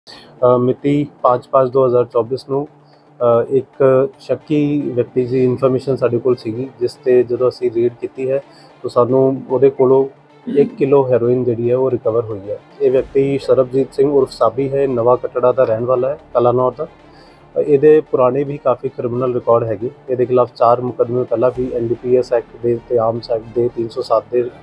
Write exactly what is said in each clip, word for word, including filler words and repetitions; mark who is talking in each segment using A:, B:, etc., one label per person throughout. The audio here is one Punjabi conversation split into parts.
A: ਅ, ਮਿਤੀ ਪੰਜ ਪੰਜ ਦੋ ਹਜ਼ਾਰ ਚੌਬੀਸ ਨੂੰ ਅ, ਇੱਕ ਸ਼ੱਕੀ ਵਿਅਕਤੀ ਦੀ ਇਨਫੋਰਮੇਸ਼ਨ ਸਾਡੇ ਕੋਲ ਸੀਗੀ, ਜਿਸ 'ਤੇ ਜਦੋਂ ਅਸੀਂ ਰੇਡ ਕੀਤੀ ਹੈ ਤਾਂ ਸਾਨੂੰ ਉਹਦੇ ਕੋਲੋਂ ਇੱਕ ਕਿਲੋ ਹੈਰੋਇਨ ਜਿਹੜੀ ਹੈ ਉਹ ਰਿਕਵਰ ਹੋਈ ਹੈ। ਇਹ ਵਿਅਕਤੀ ਸਰਬਜੀਤ ਸਿੰਘ ਉਰਫ ਸਾਬੀ ਹੈ, ਨਵਾਂ ਕਟੜਾ ਦਾ ਰਹਿਣ ਵਾਲਾ ਹੈ, ਕਲਾਨੌਰ ਦਾ। ਅ, ਇਹਦੇ ਪੁਰਾਣੇ ਵੀ ਕਾਫੀ ਕ੍ਰਿਮੀਨਲ ਰਿਕਾਰਡ ਹੈਗੇ। ਇਹਦੇ ਖਿਲਾਫ ਚਾਰ ਮੁਕੱਦਮੇ ਪਹਿਲਾਂ ਵੀ N D P S act ਦੇ ਅਤੇ ਆਰਮਸ ਐਕਟ ਦੇ ਤਿੰਨ ਸੌ ਸੱਤ ਦੇ।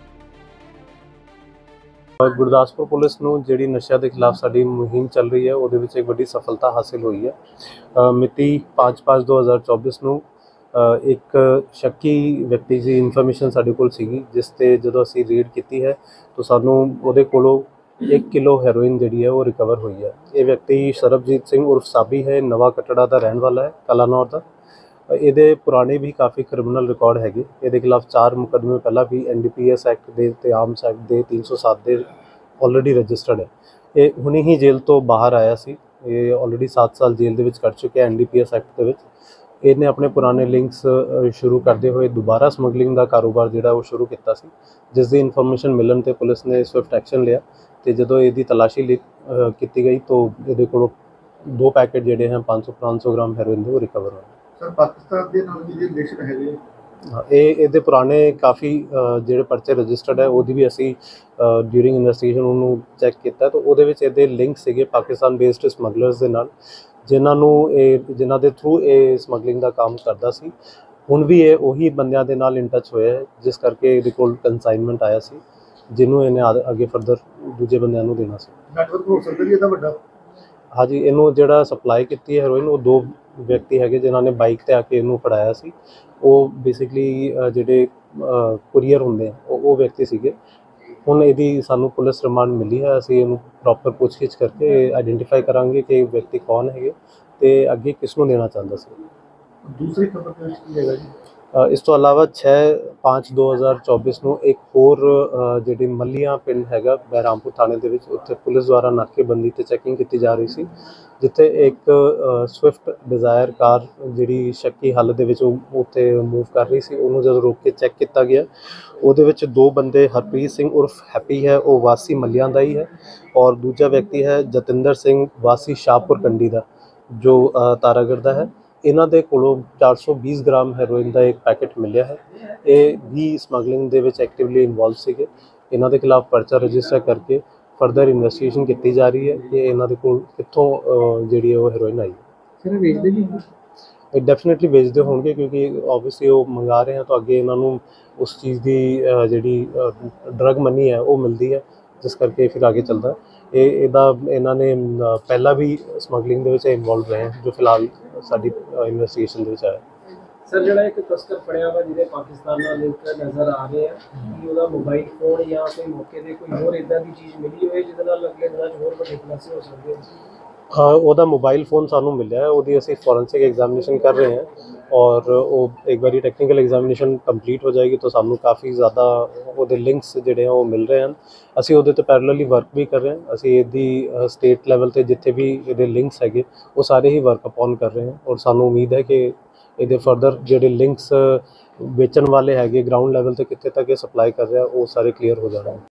A: ਅ, ਗੁਰਦਾਸਪੁਰ ਪੁਲਿਸ ਨੂੰ ਜਿਹੜੀ ਨਸ਼ਿਆਂ ਦੇ ਖਿਲਾਫ ਸਾਡੀ ਮੁਹਿੰਮ ਚੱਲ ਰਹੀ ਹੈ, ਉਹਦੇ ਵਿੱਚ ਇੱਕ ਵੱਡੀ ਸਫਲਤਾ ਹਾਸਿਲ ਹੋਈ ਹੈ। ਅ, ਮਿਤੀ ਪੰਜ ਪੰਜ ਦੋ ਹਜ਼ਾਰ ਚੌਬੀਸ ਨੂੰ ਅ, ਇੱਕ ਸ਼ੱਕੀ ਵਿਅਕਤੀ ਦੀ ਇਨਫੋਰਮੇਸ਼ਨ ਸਾਡੇ ਕੋਲ ਸੀਗੀ, ਜਿਸ 'ਤੇ ਜਦੋਂ ਅਸੀਂ ਰੇਡ ਕੀਤੀ ਹੈ ਤਾਂ ਸਾਨੂੰ ਉਹਦੇ ਕੋਲੋਂ ਇੱਕ ਕਿਲੋ ਹੈਰੋਇਨ ਜਿਹੜੀ ਹੈ ਉਹ ਰਿਕਵਰ ਹੋਈ ਹੈ। ਇਹ ਵਿਅਕਤੀ ਸਰਬਜੀਤ ਸਿੰਘ ਉਰਫ ਸਾਬੀ ਹੈ, ਨਵਾਂ ਕਟੜਾ ਦਾ ਰਹਿਣ ਵਾਲਾ ਹੈ, ਕਲਾਨੌਰ ਦਾ। ਅ, ਇਹਦੇ ਪੁਰਾਣੇ ਵੀ ਕਾਫੀ ਕ੍ਰਿਮੀਨਲ ਰਿਕਾਰਡ ਹੈਗੇ। ਇਹਦੇ ਖਿਲਾਫ ਚਾਰ ਮੁਕੱਦਮੇ ਪਹਿਲਾਂ ਵੀ N D P S act ਦੇ ਅਤੇ ਆਰਮਸ ਐਕਟ ਦੇ ਤਿੰਨ ਸੌ ਸੱਤ ਦੇ ਆਲਰੇਡੀ ਰਜਿਸਟਰਡ ਹੈ। ਇਹ ਹੁਣੇ ਹੀ ਜੇਲ੍ਹ ਤੋਂ ਬਾਹਰ ਆਇਆ ਸੀ। ਇਹ ਆਲਰੇਡੀ ਸੱਤ ਸਾਲ ਜੇਲ੍ਹ ਦੇ ਵਿੱਚ ਕੱਟ ਚੁੱਕਿਆ N D P S act ਦੇ ਵਿੱਚ। ਇਹਨੇ ਆਪਣੇ ਪੁਰਾਣੇ ਲਿੰਕਸ ਸ਼ੁਰੂ ਕਰਦੇ ਹੋਏ ਦੁਬਾਰਾ ਸਮਗਲਿੰਗ ਦਾ ਕਾਰੋਬਾਰ ਜਿਹੜਾ ਉਹ ਸ਼ੁਰੂ ਕੀਤਾ ਸੀ, ਜਿਸ ਦੀ ਇਨਫੋਰਮੇਸ਼ਨ ਮਿਲਣ 'ਤੇ ਪੁਲਿਸ ਨੇ ਸਵਿਫਟ ਐਕਸ਼ਨ ਲਿਆ ਅਤੇ ਜਦੋਂ ਇਹਦੀ ਤਲਾਸ਼ੀ ਲੀ ਕੀਤੀ ਗਈ ਤਾਂ ਇਹਦੇ ਕੋਲੋਂ ਦੋ ਪੈਕੇਟ ਜਿਹੜੇ ਹੈ ਪੰਜ ਸੌ ਪੰਜ ਸੌ ਗ੍ਰਾਮ ਹੈਰੋਇਨ ਦੇ ਉਹ ਰਿਕਵਰ ਹੋਏ।
B: ਸਰ, ਪਾਕਿਸਤਾਨ ਦੇ ਨਾਲ ਵੀ ਜੇ ਰਿਲੇਸ਼ਨ ਹੈਗੇ?
A: ਹਾਂ, ਇਹ ਇਹਦੇ ਪੁਰਾਣੇ ਕਾਫੀ ਅ, ਜਿਹੜੇ ਪਰਚੇ ਰਜਿਸਟਰਡ ਹੈ, ਉਹਦੀ ਵੀ ਅਸੀਂ ਡਿਊਰਿੰਗ ਇਨਵੈਸਟੀਗੇਸ਼ਨ ਉਹਨੂੰ ਚੈੱਕ ਕੀਤਾ ਤਾਂ ਉਹਦੇ ਵਿੱਚ ਇਹਦੇ ਲਿੰਕ ਸੀਗੇ ਪਾਕਿਸਤਾਨ ਬੇਸਡ ਸਮਗਲਰਸ ਦੇ ਨਾਲ, ਜਿਨ੍ਹਾਂ ਨੂੰ ਇਹ ਜਿਨ੍ਹਾਂ ਦੇ ਥਰੂ ਇਹ ਸਮਗਲਿੰਗ ਦਾ ਕੰਮ ਕਰਦਾ ਸੀ। ਹੁਣ ਵੀ ਇਹ ਉਹੀ ਬੰਦਿਆਂ ਦੇ ਨਾਲ ਇਨ ਟੱਚ ਹੋਇਆ ਹੈ, ਜਿਸ ਕਰਕੇ ਇਹਦੇ ਕੋਲ ਕੰਸਾਈਨਮੈਂਟ ਆਇਆ ਸੀ, ਜਿਹਨੂੰ ਇਹਨੇ ਆ- ਅੱਗੇ ਫਰਦਰ ਦੂਜੇ ਬੰਦਿਆਂ ਨੂੰ ਦੇਣਾ ਸੀ।
B: ਨੈਟਵਰਕ ਹੋ ਸਕਦਾ ਜੀ ਇਹਦਾ ਵੱਡਾ?
A: ਹਾਂਜੀ, ਇਹਨੂੰ ਜਿਹੜਾ ਸਪਲਾਈ ਕੀਤੀ ਹੈ ਹੈਰੋਇਨ, ਉਹ ਦੋ ਵਿਅਕਤੀ ਹੈਗੇ ਜਿਨ੍ਹਾਂ ਨੇ ਬਾਈਕ 'ਤੇ ਆ ਕੇ ਇਹਨੂੰ ਫੜਾਇਆ ਸੀ। ਉਹ ਬੇਸਿਕਲੀ ਜਿਹੜੇ ਕੁਰੀਅਰ ਹੁੰਦੇ ਆ ਉਹ ਉਹ ਵਿਅਕਤੀ ਸੀਗੇ। ਹੁਣ ਇਹਦੀ ਸਾਨੂੰ ਪੁਲਿਸ ਰਿਮਾਂਡ ਮਿਲੀ ਹੈ, ਅਸੀਂ ਇਹਨੂੰ ਪ੍ਰੋਪਰ ਪੁੱਛਗਿੱਛ ਕਰਕੇ ਆਈਡੈਂਟੀਫਾਈ ਕਰਾਂਗੇ ਕਿ ਇਹ ਵਿਅਕਤੀ ਕੌਣ ਹੈਗੇ ਅਤੇ ਅੱਗੇ ਕਿਸ ਨੂੰ ਦੇਣਾ ਚਾਹੁੰਦਾ ਸੀ।
B: ਦੂਸਰੀ ਖਬਰ ਦੇ ਵਿੱਚ ਕੀ ਹੈਗਾ ਜੀ?
A: ਅ, ਇਸ ਤੋਂ ਇਲਾਵਾ ਛੇ ਪੰਜ ਦੋ ਹਜ਼ਾਰ ਚੌਬੀਸ ਨੂੰ ਇੱਕ ਹੋਰ ਅ, ਜਿਹੜੀ ਮੱਲੀਆਂ ਪਿੰਡ ਹੈਗਾ ਬਹਿਰਾਮਪੁਰ ਥਾਣੇ ਦੇ ਵਿੱਚ, ਉੱਥੇ ਪੁਲਿਸ ਦੁਆਰਾ ਨਾਕੇਬੰਦੀ 'ਤੇ ਚੈਕਿੰਗ ਕੀਤੀ ਜਾ ਰਹੀ ਸੀ, ਜਿੱਥੇ ਇੱਕ ਸਵਿਫਟ ਡਿਜ਼ਾਇਰ ਕਾਰ ਜਿਹੜੀ ਸ਼ੱਕੀ ਹਾਲਤ ਦੇ ਵਿੱਚ ਉਹ ਉੱਥੇ ਮੂਵ ਕਰ ਰਹੀ ਸੀ, ਉਹਨੂੰ ਜਦੋਂ ਰੋਕ ਕੇ ਚੈੱਕ ਕੀਤਾ ਗਿਆ, ਉਹਦੇ ਵਿੱਚ ਦੋ ਬੰਦੇ ਹਰਪ੍ਰੀਤ ਸਿੰਘ ਉਰਫ ਹੈਪੀ ਹੈ, ਉਹ ਵਾਸੀ ਮੱਲੀਆਂ ਦਾ ਹੀ ਹੈ, ਔਰ ਦੂਜਾ ਵਿਅਕਤੀ ਹੈ ਜਤਿੰਦਰ ਸਿੰਘ ਵਾਸੀ ਸ਼ਾਹਪੁਰ ਕੰਡੀ ਦਾ, ਜੋ ਅ, ਤਾਰਾਗੜ੍ਹ ਦਾ ਹੈ। ਇਹਨਾਂ ਦੇ ਕੋਲੋਂ ਚਾਰ ਸੌ ਵੀਹ ਗ੍ਰਾਮ ਹੈਰੋਇਨ ਦਾ ਇੱਕ ਪੈਕੇਟ ਮਿਲਿਆ ਹੈ। ਇਹ ਵੀ ਸਮਗਲਿੰਗ ਦੇ ਵਿੱਚ ਐਕਟਿਵਲੀ ਇਨਵੋਲਵ ਸੀਗੇ। ਇਹਨਾਂ ਦੇ ਖਿਲਾਫ ਪਰਚਾ ਰਜਿਸਟਰ ਕਰਕੇ ਫਰਦਰ ਇਨਵੈਸਟੀਗੇਸ਼ਨ ਕੀਤੀ ਜਾ ਰਹੀ ਹੈ ਕਿ ਇਹਨਾਂ ਦੇ ਕੋਲ ਕਿੱਥੋਂ ਅ, ਜਿਹੜੀ ਹੈ ਉਹ ਹੈਰੋਇਨ ਆਈ।
B: ਸਰ, ਵੇਚਦੇ ਵੀ?
A: ਇਹ ਡੈਫੀਨੇਟਲੀ ਵੇਚਦੇ ਹੋਣਗੇ, ਕਿਉਂਕਿ ਓਬਵੀਅਸਲੀ ਉਹ ਮੰਗਾ ਰਹੇ ਹਨ ਤਾਂ ਅੱਗੇ ਇਹਨਾਂ ਨੂੰ ਉਸ ਚੀਜ਼ ਦੀ ਅ, ਜਿਹੜੀ ਡਰਗ ਮਨੀ ਹੈ ਉਹ ਮਿਲਦੀ ਹੈ, ਜਿਸ ਕਰਕੇ ਫਿਰ ਅੱਗੇ ਚੱਲਦਾ। ਇਹ ਇਹਦਾ ਇਹਨਾਂ ਨੇ ਅ, ਪਹਿਲਾਂ ਵੀ ਸਮਗਲਿੰਗ ਦੇ ਵਿੱਚ ਇਨਵੋਲਵ ਰਹੇ, ਜੋ ਫਿਲਹਾਲ ਸਾਡੀ ਇਨਵੈਸਟੀਗੇਸ਼ਨ ਦੇ ਵਿੱਚ ਆਇਆ।
C: ਸਰ, ਜਿਹੜਾ ਇੱਕ ਤਸਕਰ ਫੜਿਆ ਵਾ ਜਿਹਦੇ ਪਾਕਿਸਤਾਨ ਨਾਲ ਲਿੰਕ ਨਜ਼ਰ ਆ ਰਹੇ ਆ, ਕਿ ਉਹਦਾ ਮੋਬਾਈਲ ਫੋਨ ਜਾਂ ਕੋਈ ਮੌਕੇ 'ਤੇ ਕੋਈ ਹੋਰ ਇੱਦਾਂ ਦੀ ਚੀਜ਼ ਮਿਲੀ ਹੋਏ ਜਿਹਦੇ ਨਾਲ ਅਗਲੇ ਦਿਨਾਂ 'ਚ ਹੋਰ ਵੱਡੇ ਖੁਲਾਸੇ ਹੋ ਸਕਦੇ ਆ?
A: ਹਾਂ, ਉਹਦਾ ਮੋਬਾਈਲ ਫੋਨ ਸਾਨੂੰ ਮਿਲਿਆ ਹੈ, ਉਹਦੀ ਅਸੀਂ ਫੋਰੈਂਸਿਕ ਐਗਜ਼ਾਮੀਨੇਸ਼ਨ ਕਰ ਰਹੇ ਹਾਂ, ਔਰ ਉਹ ਇੱਕ ਵਾਰੀ ਟੈਕਨੀਕਲ ਐਗਜ਼ਾਮੀਨੇਸ਼ਨ ਕੰਪਲੀਟ ਹੋ ਜਾਏਗੀ ਤਾਂ ਸਾਨੂੰ ਕਾਫੀ ਜ਼ਿਆਦਾ ਉਹਦੇ ਲਿੰਕਸ ਜਿਹੜੇ ਆ ਉਹ ਮਿਲ ਰਹੇ ਹਨ। ਅਸੀਂ ਉਹਦੇ 'ਤੇ ਪੈਰਲਲੀ ਵਰਕ ਵੀ ਕਰ ਰਹੇ ਹਾਂ। ਅਸੀਂ ਇਹਦੀ ਸਟੇਟ ਲੈਵਲ 'ਤੇ ਜਿੱਥੇ ਵੀ ਇਹਦੇ ਲਿੰਕਸ ਹੈਗੇ ਉਹ ਸਾਰੇ ਹੀ ਵਰਕ ਅਪੋਨ ਕਰ ਰਹੇ ਹਾਂ, ਔਰ ਸਾਨੂੰ ਉਮੀਦ ਹੈ ਕਿ ਇਹਦੇ ਫਰਦਰ ਜਿਹੜੇ ਲਿੰਕਸ ਵੇਚਣ ਵਾਲੇ ਹੈਗੇ ਗਰਾਊਂਡ ਲੈਵਲ 'ਤੇ ਕਿੱਥੇ ਤੱਕ ਇਹ ਸਪਲਾਈ ਕਰ ਰਿਹਾ ਉਹ ਸਾਰੇ ਕਲੀਅਰ ਹੋ ਜਾਣਗੇ।